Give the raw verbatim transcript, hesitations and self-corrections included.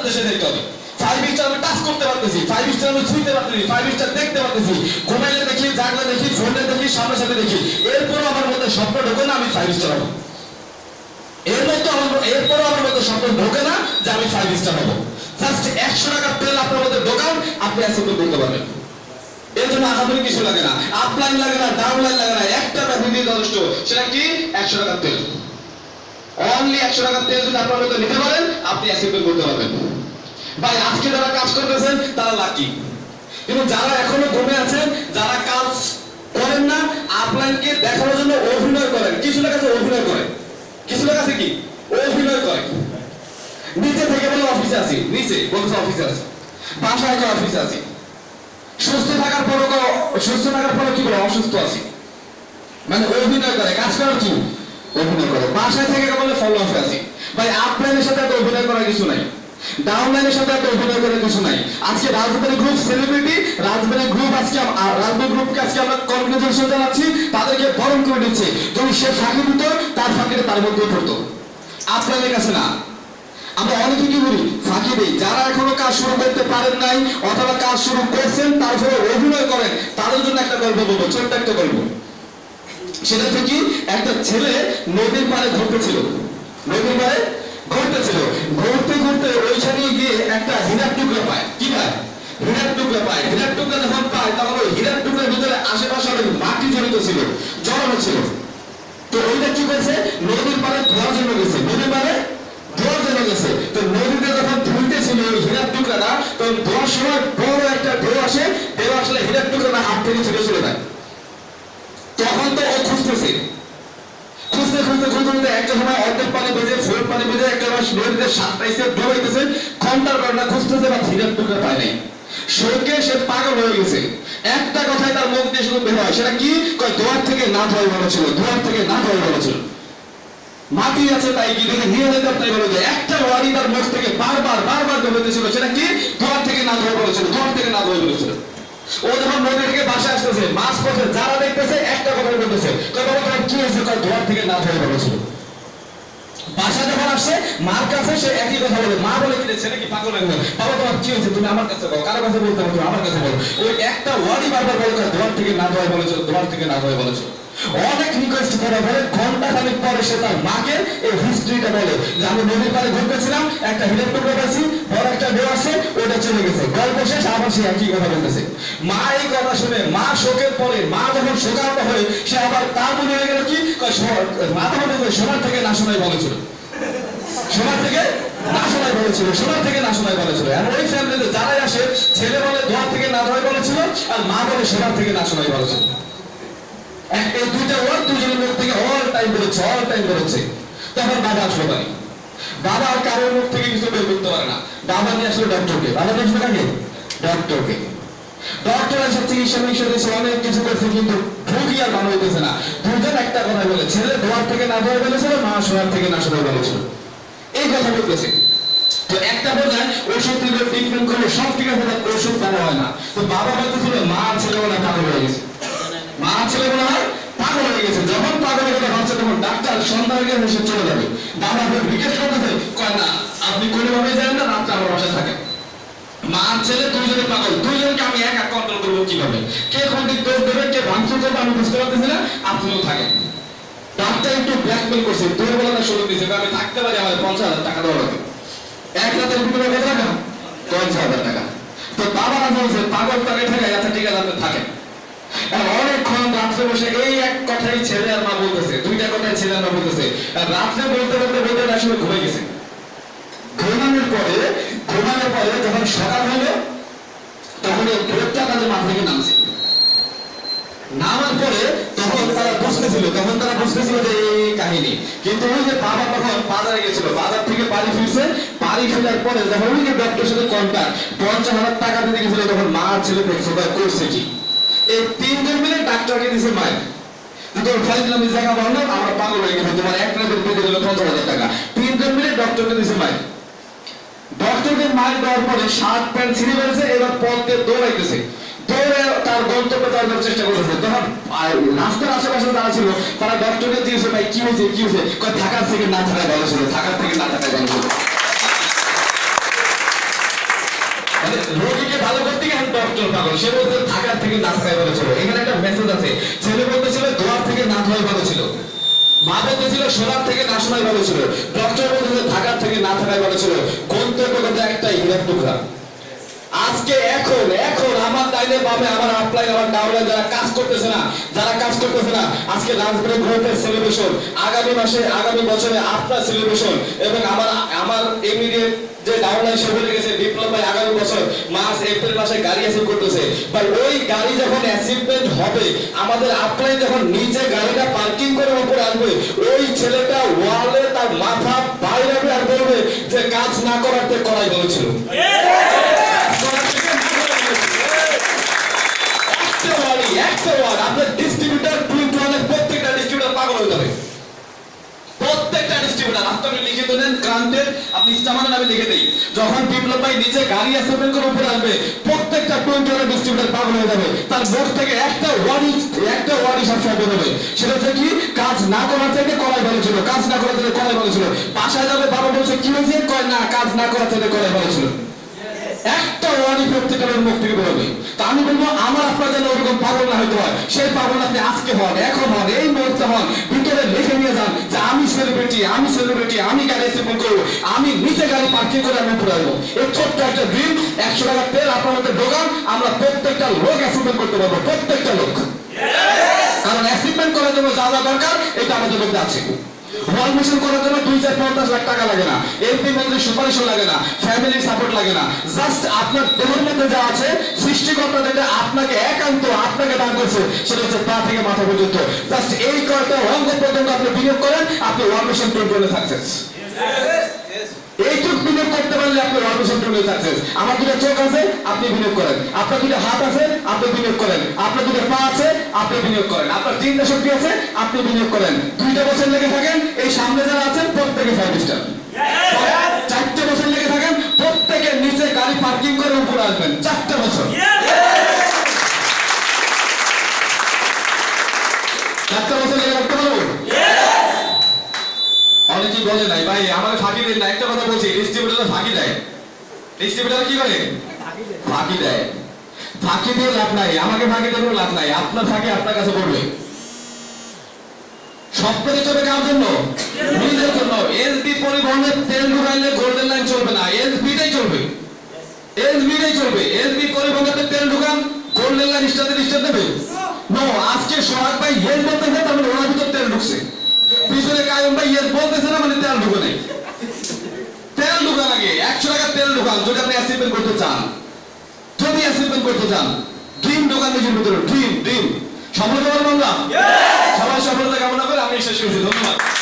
দেশে দেখতে হবে। ফাইভ স্টার আমি টাচ করতে পারতেছি, ফাইভ স্টার আমি ছুঁতে পারতেছি, ফাইভ স্টার দেখতে পারতেছি, ঘুমাইলে দেখি, জাগলে দেখি, ফোনে দেখি, সামনে সাথে দেখি, এরপরও আমার মধ্যে স্বপ্ন ঢোকে না আমি ফাইভ স্টার হবো। এর মধ্যে আমার এরপরও আমার মধ্যে স্বপ্ন ঢোকে না যে আমি ফাইভ স্টার হবো। জাস্ট একশো টাকা তেল আপনার মধ্যে ঢোকান, আপনি অ্যাচিভমেন্ট করতে পারবেন। এর জন্য আহামরি কিছু লাগে না, আপলাইন লাগে না, ডাউনলাইন লাগে না, একটা মেথড দিয়ে যথেষ্ট। সেটা কি? একশো টাকার তেল। অনলি একশো টাকার তেল যদি আপনার মধ্যে নিতে পারেন, আপনি অ্যাচিভমেন্ট করতে পারবেন। ভাই আজকে যারা কাজ করতেছেন তারা লাকি, কিন্তু যারা এখনো ঘুমে আছেন, যারা কাজ করেন না, আপলাইনকে দেখানোর জন্য অভিনয় করেন, কিছু লোক আছে অভিনয় করে, কিছু লোক আছে কি অভিনয় করে, নিচে থেকে বলে অফিসে আছি, নিচে বলছে অফিসে আছি, বাসায় গিয়ে অফিসে আছি, সুস্থ থাকার পরও সুস্থ থাকার পরও কি বলে অসুস্থ আছি, মানে অভিনয় করে। কাজ করার কি অভিনয় করে, বাসায় থেকে বলে ফলো অফে আছি। ভাই আপলাইনের সাথে এত অভিনয় করার কিছু নাই, ডাউনলাইনের সাথে এত অভিনয় করার কিছু নাই। আজকে রাজধানী গ্রুপ সেলিব্রিটি, রাজধানী গ্রুপ আজকে রাজধানী গ্রুপকে আজকে আমরা কনগ্রেচুলেশন জানাচ্ছি, তাদেরকে বরণ করে দিচ্ছে। যদি সে ফাঁকি দিত, তার ফাঁকিটা তার মধ্যেই পড়তো, আপনাদের কাছে না। আমরা অনেকে কি করি, ফাঁকি দিই। যারা এখনো কাজ শুরু করতে পারেন নাই অথবা কাজ শুরু করছেন তারপরে অভিনয় করেন, তাদের জন্য একটা গল্প বলবো, ছোট্ট একটা গল্প। সেটা থেকে একটা ছেলে নদীর পাড়ে ঘুরতেছিল, নদীর পাড়ে ঘুরতেছিল, ঘুরতে ঘুরতে ওইখানে গিয়ে একটা হীরার টুকরা পায়। কি পায়? হীরার টুকরা পায়। হীরার টুকরা যখন পায় তখন ওই হীরার টুকরার ভিতরে আশেপাশে অনেক মাটি জড়িত ছিল, জড়ানো ছিল। তো ওইটা কি করেছে, নদীর পাড়ে ধোয়ার জন্য গেছে, নদীর পাড়ে ধোয়ার জন্য গেছে। তো নদীতে যখন ধুইতেছিল ওই হীরার টুকরাটা, তখন ধোয়ার সময় বড় একটা ঢেউ আসে, ঢেউ আসলে হীরার টুকরাটা হাত থেকে ছিঁড়ে চলে যায়। তখন তো ও খুঁজতেছে, খুঁজতে খুঁজতে খুঁজতে একটা সময় অর্ধেক পানি বেজে, ফুল পানি বেজে, একটা নদীতে সাতটাইছে, ডুবাইতেছে, ঘন্টার ঘন্টা খুঁজতেছে বা হীরার টুকরা পায় নাই। শোকে সে পাগল হয়ে গেছে। একটা কথাই তার মুখ দিয়ে শুধু বের হয়, সেটা কি? দোয়ার থেকে না ধোয়াই ভালো ছিল, দোয়ার থেকে না ধোয়াই ভালো ছিল। মাটি আছে তাই কি দেখে নিয়ে যেতাম তাই বলে যায়, একটা ওয়ারি তার মুখ থেকে বারবার বারবার বেরোতেছিল, সেটা কি? দোয়ার থেকে না ধোয়াই ভালো ছিল, দোয়ার থেকে না ধোয়াই ভালো ছিল। ও যখন নদী থেকে বাসায় আসতেছে, মাছ পথে যারা দেখতেছে একটা কথা বলতেছে, বাবা তোমার কি হয়েছে? দোয়ার থেকে না ধোয়াই ভালো ছিল। বাসা যখন আসছে মার কাছে সে একই কথা বলে, মা বলে কি ছেলে কি পাগল হয়ে গেল, বাবা তোমার কি হয়েছে? তুমি আমার কাছে বলো, কারো কাছে বলতে হবে, আমার কাছে বলো। ওই একটা ওয়ার্ডই বারবার বলে, দোয়ার থেকে না ধোয়াই বলেছিল, দোয়ার থেকে না ধোয়াই বলেছিল। অনেক রিকোয়েস্ট করা বলে, ঘন্টা খানিক পরে সে তার মাকে এই হিস্ট্রিটা বলে যে আমি নদীর পাড়ে ঘুরতেছিলাম, একটা হীরের টুকরা পাইছি, বড় একটা ঢেউ আসছে, ওটা চলে গেছে। গল্প শেষ, আবার সে একই কথা বলতেছে। মা এই কথা শুনে মা শোকের পরে, মা যখন শোকাহত হয়ে সে আবার তার মনে হয়ে গেল কি, মাথা মনে সোনার থেকে না শোনাই বলেছিল, সোনার থেকে না শোনাই বলেছিল, সোনার থেকে না শোনাই বলেছিল। আর ওই ফ্যামিলিতে যারাই আসে, ছেলে বলে দোয়ার থেকে না ধোয়াই বলেছিল, আর মা বলে সোনার থেকে না শোনাই বলেছিল। এই দুইটা ওয়ার্ড দুজনের মুখ থেকে অল টাইম বেরোচ্ছে, অল টাইম বেরোচ্ছে। তখন বাবা আসলো বাড়ি, বাবা আর কারোর মুখ থেকে কিছু বের করতে পারে না, বাবা নিয়ে আসলো ডক্টরকে। বাবা নিয়ে আসলো কাকে? ডক্টরকে। ডক্টর এসে চিকিৎসা মিকিৎসা দিয়েছে, অনেক কিছু করছে, কিন্তু রোগী আর ভালো হইতেছে না। দুজন একটা কথা বলে, ছেলে দোয়ার থেকে না ধোয়াই বলেছিল, মা সোনার থেকে না শোনাই বলেছিল, এই কথা বলতেছে। তো একটা বোঝায় ওষুধ দিলে ট্রিটমেন্ট করলে সব ঠিক আছে, ওষুধ ভালো হয় না। তো বাবা বলতেছিল মা ছেলে বলে পাগল হয়ে গেছে, মা ছেলে মনে হয় পাগল হয়ে গেছে। যখন পাগল হয়ে ভাবছে তখন ডাক্তার সন্ধ্যা হয়ে গেছে, সে চলে যাবে। বাবা জিজ্ঞেস করতেছে, কয় না আপনি কোনোভাবে জানেন না, রাত্রে আমার বাসায় থাকেন। মা ছেলে দুইজনে পাগল, দুইজনকে আমি এক এক কন্ট্রোল করবো কিভাবে, কে কোন দিক দোষ দেবে, কে ভাঙচুর করবে, আমি বুঝতে পারতেছি না, আপনিও থাকেন। ডাক্তার একটু ব্ল্যাকমেল করছে, দুর্বলতা শুরু দিয়েছে, আমি থাকতে পারি, আমার পঞ্চাশ হাজার টাকা দেওয়া লাগে, এক রাতের ভিতরে কত টাকা? পঞ্চাশ হাজার টাকা। তো বাবারা বলছে পাগল তাকে ঠেকাই, আচ্ছা ঠিক আছে আপনি থাকেন। অনেকক্ষণ রাত্রে বসে এই এক কথাই ছেলে আর মা বলতেছে, দুইটা কথাই ছেলে আর মা বলতেছে, আর রাত্রে বলতে বলতে বলতে আসলে ঘুমিয়ে গেছে। ঘুমানোর পরে ঘুমানোর পরে যখন সকাল হলো, তখন এই ভোটটা তাদের মাথা থেকে নামছে। নামার পরে তখন তারা বুঝতেছিল, তখন তারা বুঝতেছিল যে এই কাহিনী। কিন্তু ওই যে বাবা তখন বাজারে গেছিল, বাজার থেকে বাড়ি ফিরছে, বাড়ি ফেরার পরে যখন ওই যে ডক্টরের সাথে কন্ট্যাক্ট, পঞ্চাশ হাজার টাকা দিতে গেছিল, তখন মা ছেলে দেখছে করছে কি। এই তিনজন মিলে ডাক্তারকে দিছে মায়ের, তোর ফাইজলামি জায়গা বন্ধ, আমরা পাগল হয়ে গেছে, তোমার এক রাতের পেতে দিল পঞ্চাশ হাজার টাকা। তিনজন মিলে ডক্টরকে দিছে মায়ের। ডক্টরকে মায়ের দেওয়ার পরে শার্ট প্যান্ট ছিঁড়ে ফেলেছে, এবার পথ দিয়ে দৌড়াইতেছে, দৌড়ে তার গন্তব্যে যাওয়ার চেষ্টা করেছে। তখন রাস্তার আশেপাশে যারা ছিল তারা ডক্টরকে জিজ্ঞেস, ভাই কি হয়েছে কি হয়েছে? থাকার থেকে না থাকায় ভালো ছিল, থাকার থেকে না থাকায় ভালো ছিল। রোগীকে ভালো করতে গিয়ে ডক্টর পাগল, সে বলতে থাকার থেকে না থাকাই ভালো ছিল। এখানে একটা মেসেজ আছে, ছেলে বলতেছিল দোয়ার থেকে না ধোয়াই ভালো ছিল, মা বলতেছিল শোনার থেকে না শোনাই ভালো ছিল, ডক্টর বলতেছিল থাকার থেকে না থাকাই ভালো ছিল। গন্তব্য কিন্তু একটাই, হীরার টুকরা। আজকে এখন এখন আমার ডাইনে বামে, আমার আপলাইন, আমার ডাউনলাইন যারা কাজ করতেছে না, যারা কাজ করতেছে না, আজকে লাঞ্চ ব্রেক গ্রুপের সেলিব্রেশন, আগামী মাসে আগামী বছরে আপনার সেলিব্রেশন, এবং আমার আমার ইমিডিয়েট যে ডাউনলাইন সে বলে গেছে বিপ্লব ভাই আগামী বছর মার্চ এপ্রিল মাসে গাড়ি অ্যাচিভ করতেছে ভাই। ওই গাড়ি যখন অ্যাচিভমেন্ট হবে, আমাদের আপলাইন যখন নিচে গাড়িটা পার্কিং করে উপরে আসবে, ওই ছেলেটা ওয়ালে তার মাথা বাইরে আর বলবে যে কাজ না করাতে করাই বলেছিল। আপনার ডিস্ট্রিবিউটর প্রত্যেকটা ডিস্ট্রিবিউটর পাগল হয়ে যাবে, প্রত্যেকটা ডিস্ট্রিবিউটর। আপনি লিখে দেন গ্রান্টেড, আপনি ইস্তামানের নামে লিখে দেই, যখন বিপ্লব ভাই নিচে গাড়ি অ্যাসেম্বল করে উপরে আসবে, প্রত্যেকটা টোয়েন্টি ওয়ান ডিস্ট্রিবিউটর পাগল হয়ে যাবে। তার মুখ থেকে একটা ওয়ার্ড একটা ওয়ার্ডই সবসময় বের হবে, সেটা হচ্ছে কি কাজ না করার থেকে করাই ভালো ছিল, কাজ না করার থেকে করাই ভালো ছিল। বাসায় যাবে, বাবা বলছে কি হয়েছে, কয় না কাজ না করার থেকে করাই ভালো ছিল। একটা ওয়ার্ডই প্রত্যেকের মুখ থেকে বেরোবে। তা আমি বলবো আমার আপনার যেন ওরকম পাগল না হইতে হয়, সেই পাগল আপনি আজকে হন, এখন হন, এই মুহূর্তে হন, ভিতরে লিখে নিয়ে যান যে আমি সেলিব্রিটি, আমি সেলিব্রিটি, আমি গাড়ি অ্যাসেম্বল করবো, আমি নিচে গাড়ি পার্কিং করে আমি উপরে আসবো। এই ছোট্ট একটা ড্রিম, একশো টাকা তেল আপনার মধ্যে দোকান, আমরা প্রত্যেকটা লোক অ্যাসেম্বল করতে পারবো, প্রত্যেকটা লোক। কারণ অ্যাসেম্বল করার জন্য যা যা দরকার এটা আমাদের মধ্যে আছে। ওয়াল মিশন করার জন্য দুই চার পঞ্চাশ লাখ টাকা লাগে না, এমপি মন্ত্রীর সুপারিশও লাগে না, ফ্যামিলির সাপোর্ট লাগে না, জাস্ট আপনার দেহের মধ্যে যা আছে সৃষ্টিকর্তা যেটা আপনাকে একান্ত আপনাকে দান করছে সেটা হচ্ছে পা থেকে মাথা পর্যন্ত, জাস্ট এই কয়টা অঙ্গ পর্যন্ত আপনি বিনিয়োগ করেন, আপনি ওয়াল মিশন টোয়েন্টি সাকসেস। এইটুক বিনিয়োগ করতে পারলে আপনি ওয়াল মিশন টোয়েন্টি সাকসেস। আমার দুটো চোখ আছে, আপনি বিনিয়োগ করেন, আপনার দুটো হাত আছে, আপনি বিনিয়োগ করেন, আপনার দুটো পা আছে, আপনি বিনিয়োগ করেন, আপনার চিন্তা শক্তি আছে, আপনি বিনিয়োগ করেন। দুইটা বছর লেগে থাকেন, এই সামনে যারা আছেন প্রত্যেকে ফাইভ স্টার। চারটে বছর লেগে থাকেন, প্রত্যেকে নিচে গাড়ি পার্কিং করে উপরে আসবেন, চারটে বছর। চারটে বছর লেগে রাখতে পারবো। অনেকেই বলে নাই ভাই আমাকে ফাঁকি দেন না, একটা কথা বলছি, ডিস্ট্রিবিউটর ফাঁকি দেয়। ডিস্ট্রিবিউটর কি করে ফাঁকি দেয়? ফাঁকি দিয়ে লাভ নাই, আমাকে ফাঁকি দিয়ে লাভ নাই, আপনার ফাঁকি আপনার কাছে পড়বে। স্বপ্ন দিতে হবে কার জন্য? নিজের জন্য। এসবি পরিবহনের তেল ঢুকাইলে গোল্ডেন লাইন চলবে না, এসবিটাই চলবে, এসবিটাই চলবে। এসবি পরিবহনের তেল ঢুকান, গোল্ডেন লাইন স্টার্টে স্টার্ট দেবে নো। আজকে সোহাগ ভাই ইয়েস বলতেছে, তার মানে ওনার ভিতর তেল ঢুকছে, পিছনে কায়ম ভাই ইয়েস বলতেছে না, মানে তেল ঢুকে নেই। তেল ঢুকান আগে, একশো টাকা তেল ঢুকান যদি আপনি অ্যাচিভমেন্ট করতে চান, যদি অ্যাচিভমেন্ট করতে চান। ড্রিম ঢুকান নিজের ভিতরে, ড্রিম ড্রিম। সফলতা বলবো আমরা, সবাই সফলতা কামনা করে আমি শেষ করছি। ধন্যবাদ।